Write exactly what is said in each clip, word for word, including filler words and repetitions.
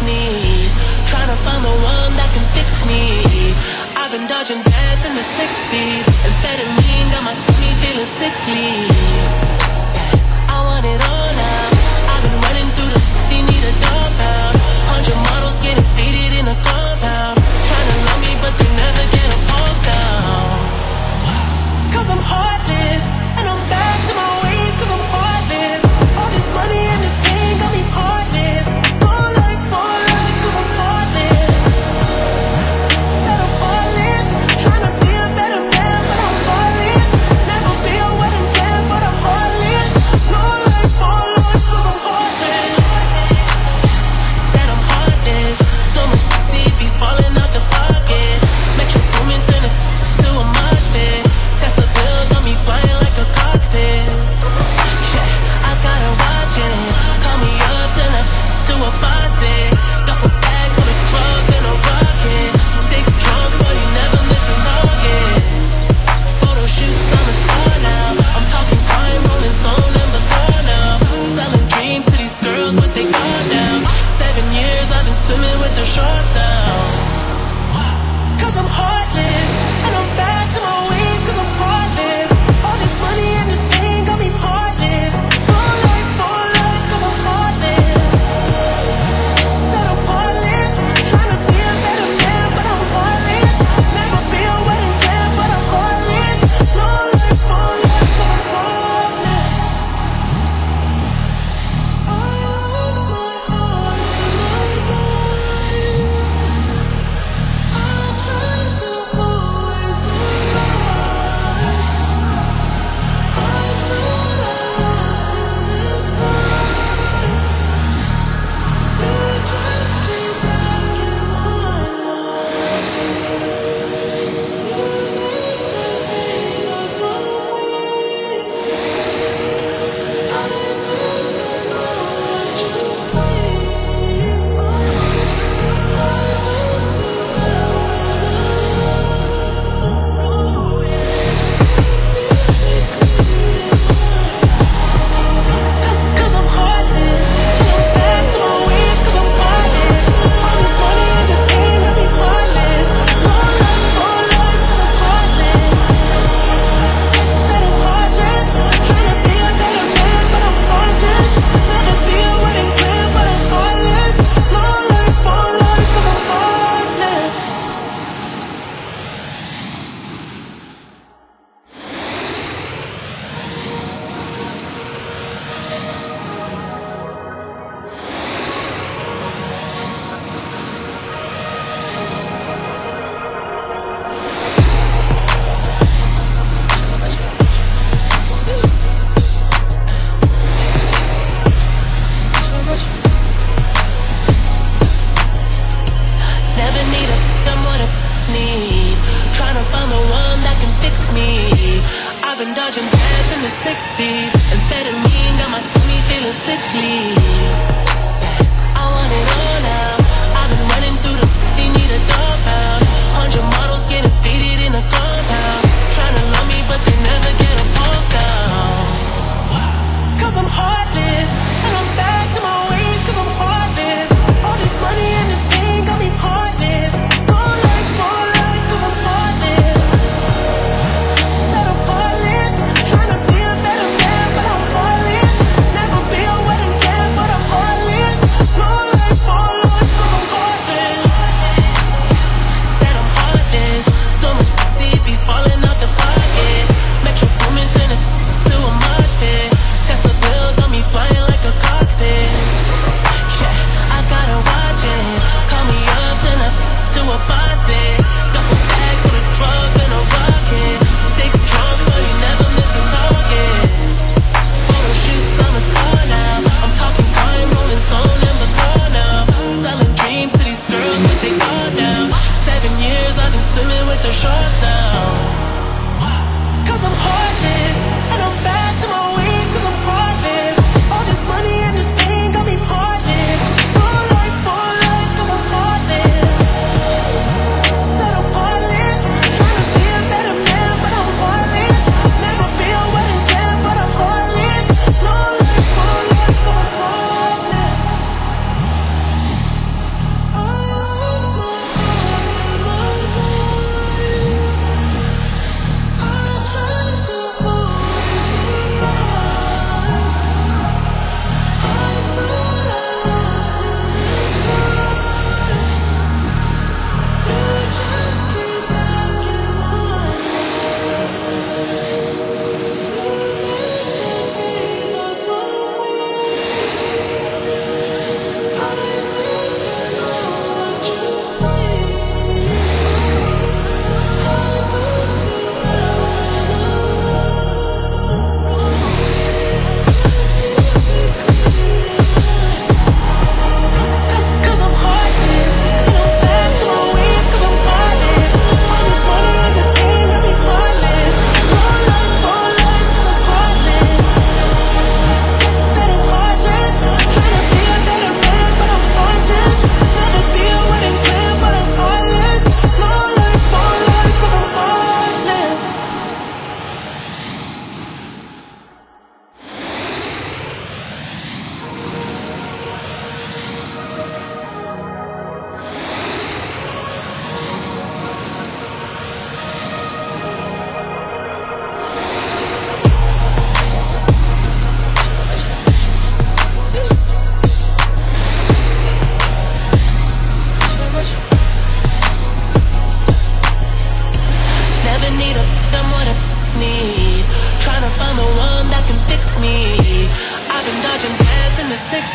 need. Trying to find the one that can fix me. I've been dodging death in the six speed. Amphetamine got my stomach feeling sickly. I want it all now. I've been running through the they need a dog pound. Hundred models getting faded in a compound. Trying to love me but they never get a pulse down. Cause I'm heartless, and I'm back to my ways cause I'm heartless. All this money and this pain got me heartless. More life, more life cause I'm heartless. Said I'm heartless, trying to be a better man but I'm heartless. Never be a wedding plan but I'm heartless. More life, more life cause I'm heartless. Said I'm heartless, so much deep be falling out the pocket. Metro booming turn this to a mosh pit. Tesla bill got me flying like a cockpit. Yeah, I gotta watch it. Call me up, turn up to a faucet. Duffel bag full of drugs and a rocket. Stay drunk, but you never miss a target. Photo shoots, I'm a star now. I'm talking time, rolling zone and bazaar now. Selling dreams to these girls, but they gone down. Seven years I've been swimming with the sharks now. Cause I'm heartless, and I'm back to my ways cause I'm heartless. All this money and this pain got me heartless. More life, more life cause I'm heartless. Said I'm heartless, trying to be a better man but I'm heartless. Never be a wedding plan but I'm heartless. More life, more life cause I'm heartless. I lost my heart in my mind. I tried to always do right. I thought I lost you this time. You just be back in my life. You make the hate of my week. I never know what you see. I don't do well cause I'm heartless, and I'm back to my ways cause I'm heartless. All this money and this pain got me heartless. More life, more life cause I'm heartless. Said I'm heartless, trying to be a better man but I'm heartless. Never be a wedding plan but I'm heartless. More life, more life cause I'm heartless. Never need a I'm what I need. Trying to find the one that can fix me. I've been dodging death in the six speed. Amphetamine got my stomach feeling sickly. I want it all now. I've been running through the they need a dog pound. Hundred models getting faded in a compound. Trying to love me but they never get a pulse down. Cause I'm heartless, and I'm back to my ways cause I'm heartless. All this money and this pain got me heartless. More life, more life cause I'm heartless. Said I'm heartless, trying to be a better man but I'm heartless. Never be a wedding plan but I'm heartless.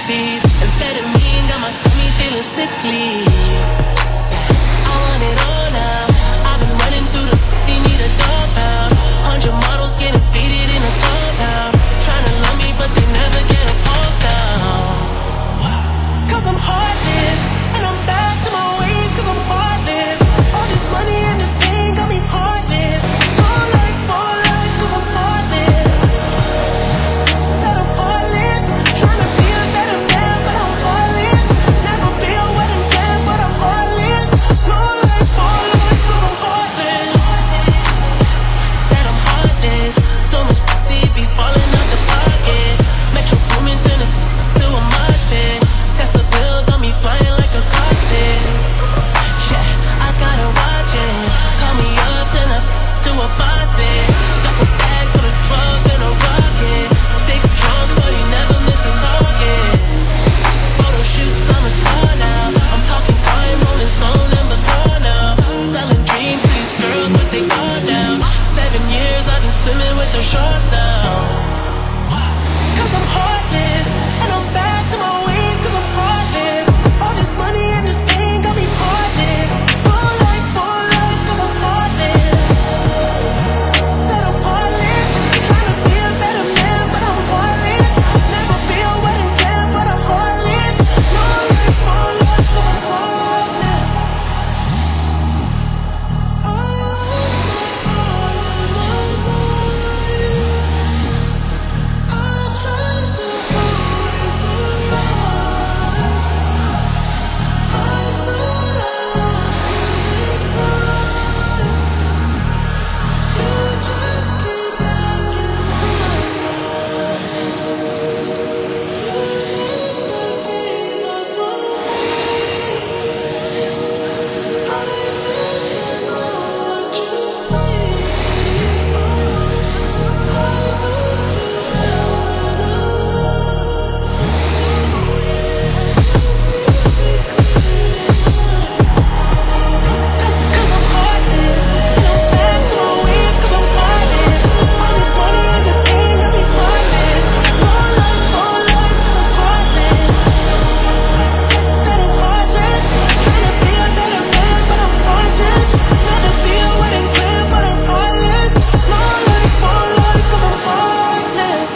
speed. Amphetamine got my stomach feeling sickly. I want it all now. I've been running through the they need a dog pound. Hundred models getting faded in a compound. Trying to love me, but they never get a pulse down. Cause I'm heartless, and I'm back to my ways, cause I'm heartless. All this money and this pain got me heartless. Fall like, fall like, cause I'm heartless. Said I'm heartless, trying to be a better man, but I'm heartless. Never feel what I'm dead, but I'm heartless. Fall like, fall like, cause I'm heartless. Said I'm heartless, so much deep be falling out the pocket. Metro Booming to the to a mosh pit. Tesla bill got me flying like a cockpit. Yeah, I gotta watch it. Call me up, turn up to a faucet. Double bag for the drugs and a rocket. Six drunk, but he never miss a target. Photo shoots, I'm a star now. I'm talking time, rolling stone and baton now. Selling dreams to these girls, but they all down. Seven years I've been swimming with the sharks now. Cause I'm heartless, and I'm back to my ways, cause I'm heartless. All this money and this pain got me heartless. Fall like, fall like, cause I'm heartless. Said I'm heartless, trying to be a better man, but I'm heartless. Never feel what I'm dead, but I'm heartless. Fall like, fall like, cause I'm heartless. I lost my heart and my mind. I'm trying to always survive. I thought I lost you this time. You just keep back in my mind. You never gave up on me. I didn't know what you say. How do you Cause I'm heartless, and I'm back to my ways, cause I'm heartless. All this money and this pain got me heartless. Fall like, fall like, cause I'm heartless. Said I'm heartless, trying to be a better man, but I'm heartless. Never feel what I'm dead, but I'm heartless. Fall like, fall like, cause I'm heartless.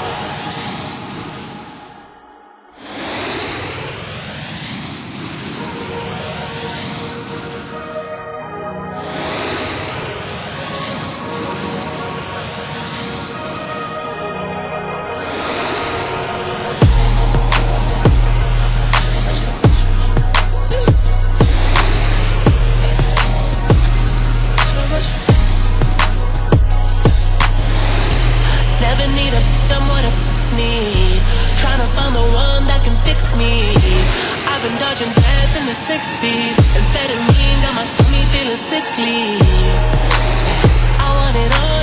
Never need a I'm what I need. Trying to find the one that can fix me. I've been dodging death in the six speed. Amphetamine got my stomach feeling sickly. I want it all